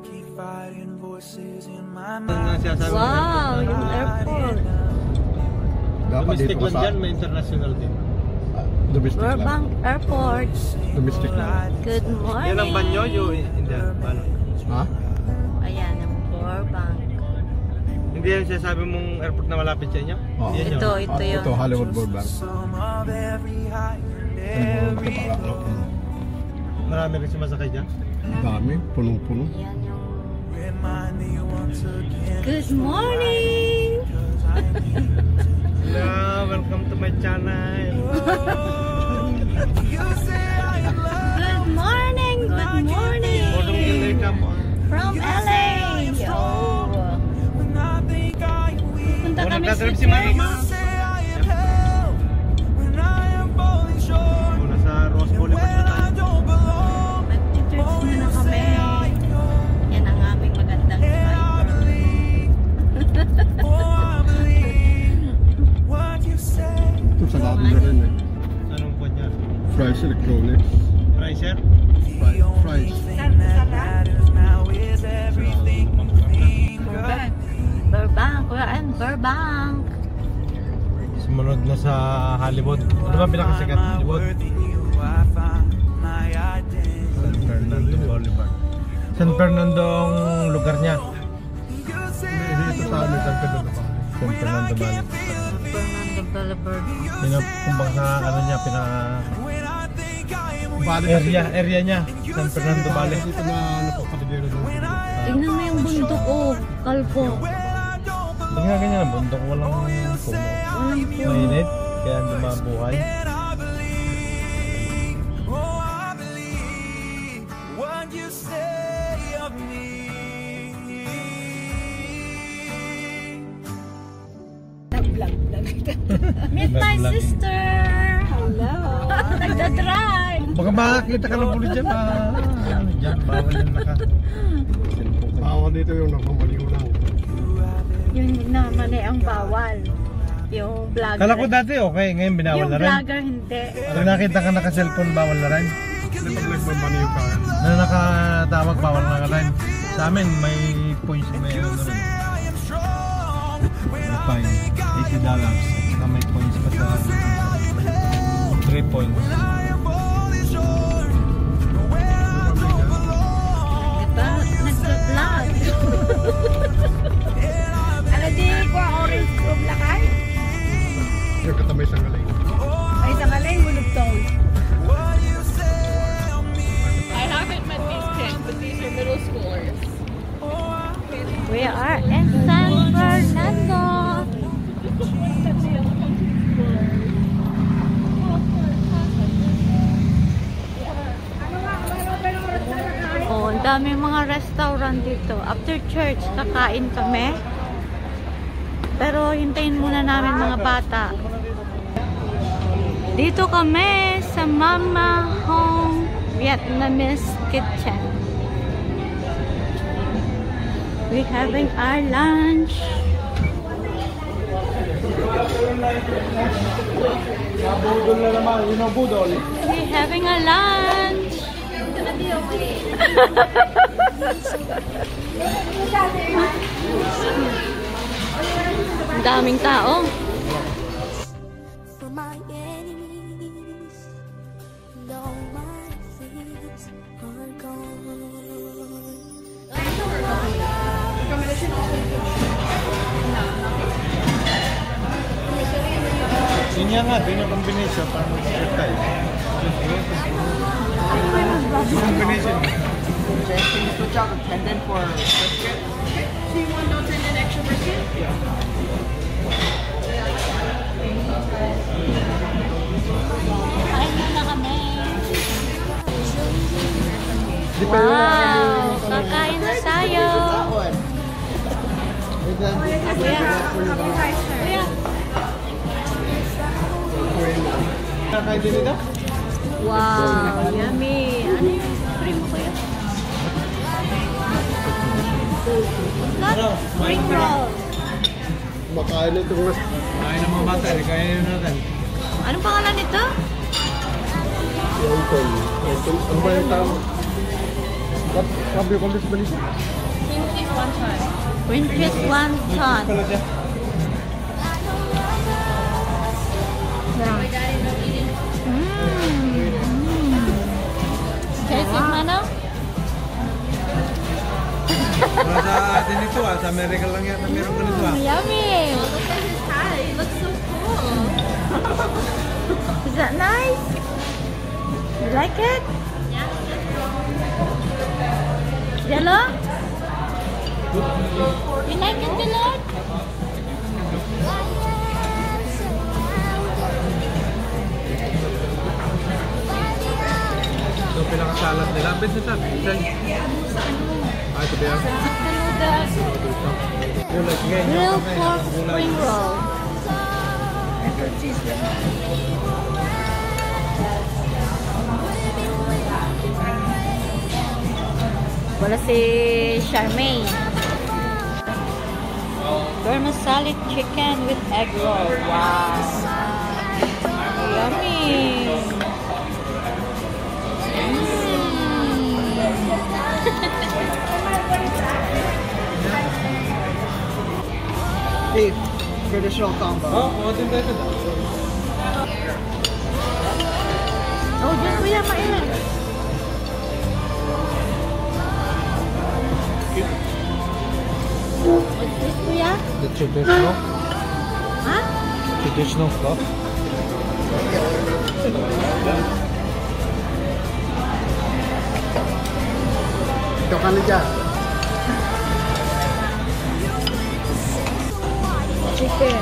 Wow, yung airport. Domestic lang dyan, may international din. Domestic lang. Burbank Airport. Domestic lang. Good morning. Yan ang banyo, hindi. Ha? Ayan ang Burbank. Hindi yan sinasabi mong airport na malapit sa inyo? Oh. Ito yun. Ito, Hollywood Burbank. Marami rin sumasakay dyan? Dami, punong-puno. Yan yung... Good morning! Hello, welcome to my channel. Good morning! Good morning! From LA! Oh. Punta kami sa church. Nasa Rose Boulevard na tayo. Mag-church muna kami. Yan ang aming magandang driver. Ito sa lobby na rin eh. Anong po niya? Fries Electronics. Pricer? Fries. Burbank. We're in Burbank. Sumunod na sa Hollywood. Ano ba pinakasikat? Hollywood? San Fernando Boulevard. San Fernando ang lugar niya. Dito sa amin, San Fernando pa. San Fernando Valley. Fernando Boulevard. Yun ang kumbang sa ano niya, area niya. San Fernando Valley. Dito na napapalagay doon. Tingnan mo yung bundok oh, kalpo. Hindi nga ganyan ang bundok, walang puno. Mainit, kaya hindi mabuhay. Meet my sister! Hello! Nagdadrive! Baka makakita ka ng pulis dyan. Diyan, bawal yan naka. Bawal dito yung napamaliw lang. Yun naman eh ang bawal. Yung vlogger. Kala ko dati okay, ngayon binawal yung na rin. Yung vlogger hindi. Pag nakita ka naka-cellphone, bawal na rin. Hindi pag nagmamaliw ka. Na nakatawag, bawal na rin. Sa amin, may points, may ano na rin. May fine, $80. Na may points pa sa 3 points. Diba? Nag-vlog. Alam di ko orange room lakay? Yung katamay sa galay. Ay, sa kalay, mulugtong. I haven't met these kids, but these are middle schoolers. We are in San Fernando. Oh, ang dami mga restaurant dito. After church, kakain kami. Pero hintayin muna namin mga bata. Dito kami sa Mama Hong Vietnamese Kitchen. We having our lunch. We having a lunch. Ang daming tao. For my enemies, and all my fears are gone. Yun nga nga, yun yung combination para mag-share tayo. Yung combination. Can you switch out the tendon for brisket? Do you want no tendon extra brisket? Kain muna kami. Wow! Kakain na tayo. Kuya. Kakain din nito? Wow! Yummy! Ano yung cream ko yun? Spring roll. Makain na itong rest. Kain ng mga bata, kaya yun natin. Anong pangalan nito? Wonton. Ano ba yung tawag? Sabi ko ulit balik. Pinky one time. Winches wonton. Pala siya. Tasting mano? Para sa atin ito sa Amerika lang yata meron ganito Yummy! Look at his hat. He looks so cool. Is that nice? You like it? Jello? You like it, Jello? So pinakasalat nila. Ang best na siya. Ah, ito ba yan? Kulay. Sige, Grilled pork spring roll. Wala si Charmaine. Vermicelli chicken with egg roll. Wow. Yummy. Beef. Traditional combo. Oh, din tayo. Oh, dyan kuya, mainit. What's this, kuya? The traditional? Ha? Traditional stuff? Ito ka na dyan. Chicken.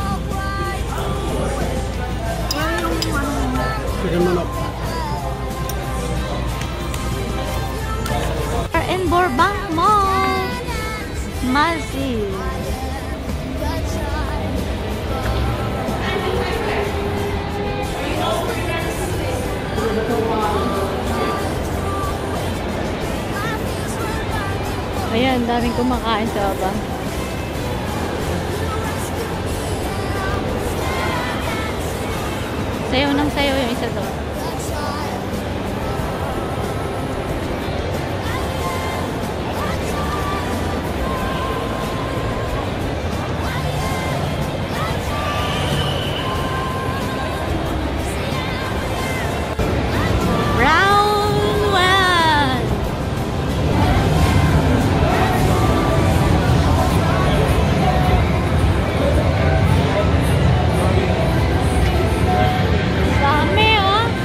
Chicken manok. We're in Burbank Mall. Mazi. Ayan, daming kumakain sa baba. Sayaw ng sayaw yung isa doon. Round one. Dami, oh.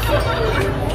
Thank you.